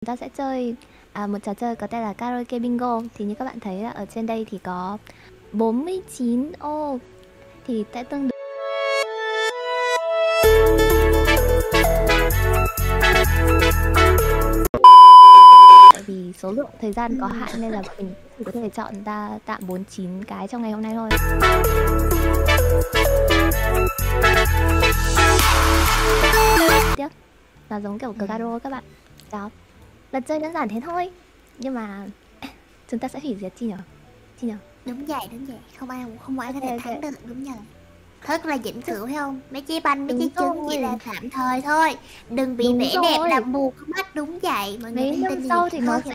Chúng ta sẽ chơi một trò chơi có tên là karaoke bingo. Thì như các bạn thấy là ở trên đây thì có 49 ô, thì sẽ tương đương tại vì số lượng thời gian có hạn nên là mình chỉ có thể chọn ra tạm 49 cái trong ngày hôm nay thôi. Tiếp là giống kiểu cờ caro các bạn. Đó, lần chơi đơn giản thế thôi, nhưng mà chúng ta sẽ hủy diệt chi nhở? Đúng vậy. Không ai có thể Ok. thắng được, đúng nhờ. Rất là vĩnh cửu thấy không? Mấy trái banh, mấy Đúng trái trứng chỉ rồi. là tạm thời thôi. Đừng bị Đúng vẻ đẹp rồi. làm mù con mắt, đúng vậy. Mọi người Mấy nên năm tin như sau vậy thì nó thôi. sẽ